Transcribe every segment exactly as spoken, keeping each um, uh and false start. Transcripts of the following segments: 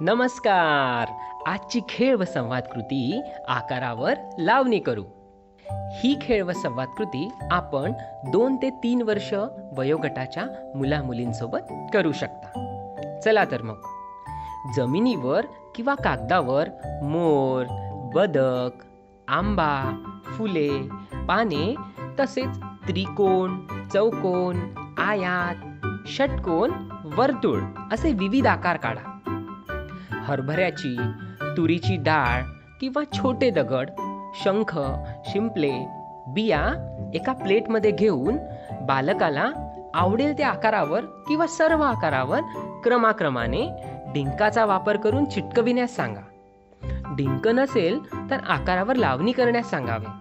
नमस्कार. आजची खेळ व संवाद कृती आकारावर लावणी करू. ही खेळ व संवाद कृती आपण दोन ते तीन वर्ष वयोगटाच्या मुला मुलींसोबत करू शकता. चला तर मग जमिनीवर किंवा कागदावर मोर, बदक, आंबा, फुले, पाने तसेच त्रिकोण, चौकोन, आयात, षटकोन, वर्तुळ असे विविध आकार काढा. हरभऱ्याची, तुरीची डाळ किंवा छोटे दगड, शंख, शिंपले, बिया एका प्लेटमध्ये घेऊन बालकाला आवडेल त्या आकारावर किंवा सर्व आकारावर क्रमाक्रमाने डिंकाचा वापर करून चिटकविण्यास सांगा. डिंक नसेल तर आकारावर लावणी करण्यास सांगावे.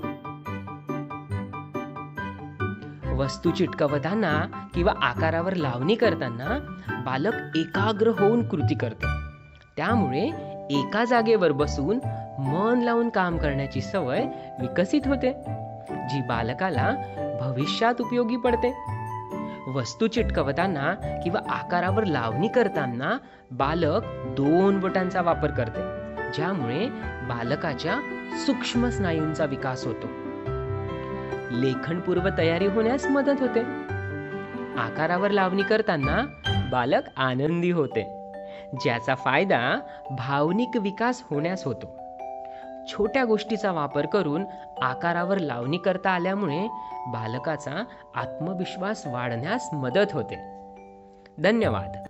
वस्तू चिटकवताना किंवा आकारावर लावणी करताना बालक एकाग्र होऊन कृती करते. त्यामुळे एका जागेवर बसून मन लावून काम करण्याची सवय विकसित होते, जी बालकाला भविष्यात उपयोगी पडते. वस्तू चिटकवताना किंवा आकारावर लावणी करताना बालक दोन बोटांचा वापर करते, ज्यामुळे बालकाच्या सूक्ष्म स्नायूंचा विकास होतो. लेखनपूर्व तयारी होण्यास मदत होते. आकारावर लावणी करताना बालक आनंदी होते, ज्याचा फायदा भावनिक विकास होण्यास होतो. छोट्या गोष्टीचा वापर करून आकारावर लावणी करता आल्यामुळे बालकाचा आत्मविश्वास वाढण्यास मदत होते. धन्यवाद.